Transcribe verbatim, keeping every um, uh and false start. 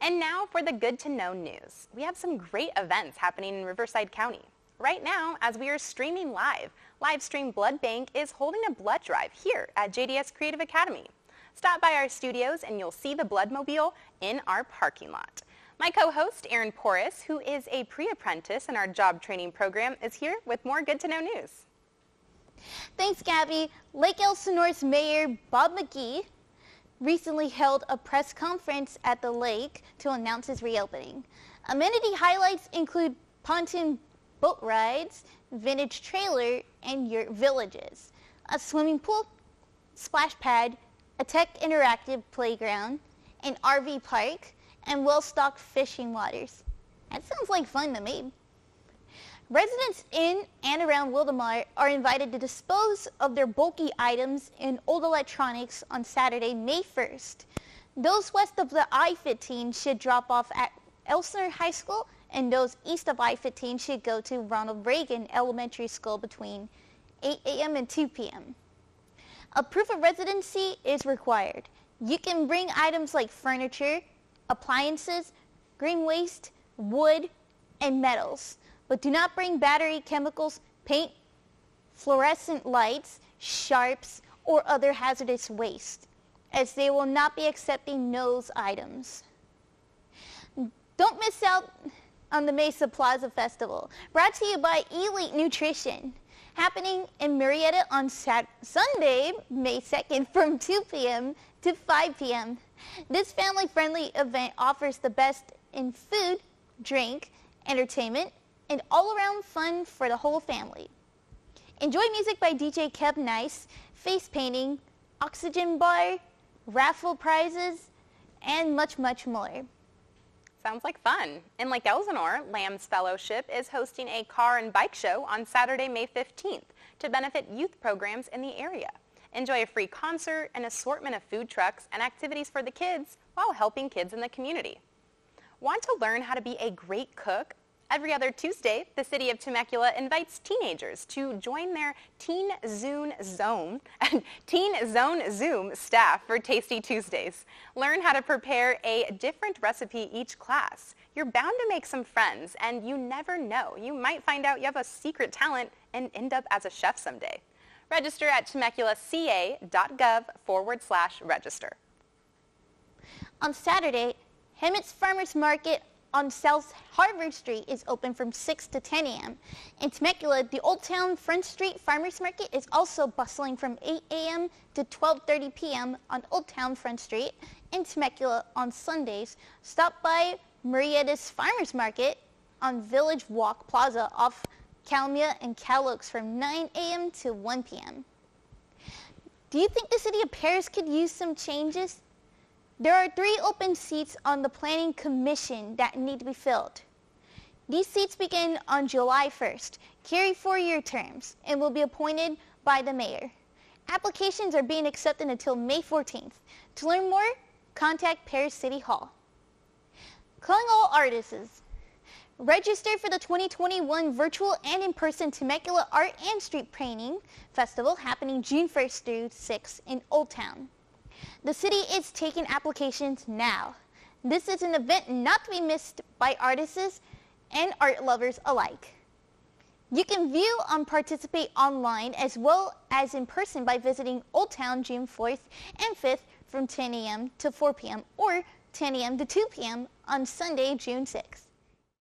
And now for the good to know news. We have some great events happening in Riverside County. Right now, as we are streaming live, Livestream Blood Bank is holding a blood drive here at J D S Creative Academy. Stop by our studios and you'll see the Bloodmobile in our parking lot. My co-host, Erin Perris, who is a pre-apprentice in our job training program, is here with more good to know news. Thanks, Gabby. Lake Elsinore's Mayor Bob McGee recently held a press conference at the lake to announce its reopening. Amenity highlights include pontoon boat rides, vintage trailer, and yurt villages, a swimming pool, splash pad, a tech interactive playground, an R V park, and well-stocked fishing waters. That sounds like fun to me. Residents in and around Wildomar are invited to dispose of their bulky items and old electronics on Saturday, May first. Those west of the I fifteen should drop off at Elsinore High School, and those east of I fifteen should go to Ronald Reagan Elementary School between eight A M and two P M A proof of residency is required. You can bring items like furniture, appliances, green waste, wood, and metals, but do not bring battery, chemicals, paint, fluorescent lights, sharps, or other hazardous waste, as they will not be accepting those items. Don't miss out on the Mesa Plaza Festival, brought to you by Elite Nutrition, happening in Murrieta on Sat Sunday, May second from two P M to five P M This family-friendly event offers the best in food, drink, entertainment, and all-around fun for the whole family. Enjoy music by D J Kev Nice, face painting, oxygen bar, raffle prizes, and much, much more. Sounds like fun. In Lake Elsinore, Lamb's Fellowship is hosting a car and bike show on Saturday, May fifteenth to benefit youth programs in the area. Enjoy a free concert, an assortment of food trucks, and activities for the kids while helping kids in the community. Want to learn how to be a great cook? Every other Tuesday, the city of Temecula invites teenagers to join their Teen Zone Zone, Teen Zone Zoom staff for Tasty Tuesdays. Learn how to prepare a different recipe each class. You're bound to make some friends, and you never know. You might find out you have a secret talent and end up as a chef someday. Register at temeculaca.gov forward slash register. On Saturday, Hemet's Farmers Market on South Harvard Street is open from six to ten A M In Temecula, the Old Town Front Street Farmers Market is also bustling from eight A M to twelve thirty P M on Old Town Front Street. In Temecula on Sundays, stop by Murrieta's Farmers Market on Village Walk Plaza off Calimesa and Cal Oaks from nine A M to one P M Do you think the city of Perris could use some changes? There are three open seats on the Planning Commission that need to be filled. These seats begin on July first, carry four-year terms, and will be appointed by the mayor. Applications are being accepted until May fourteenth. To learn more, contact Perris City Hall. Calling all artists. Register for the twenty twenty-one virtual and in-person Temecula Art and Street Painting Festival happening June first through sixth in Old Town. The city is taking applications now. This is an event not to be missed by artists and art lovers alike. You can view and participate online as well as in person by visiting Old Town June fourth and fifth from ten A M to four P M or ten A M to two P M on Sunday, June sixth.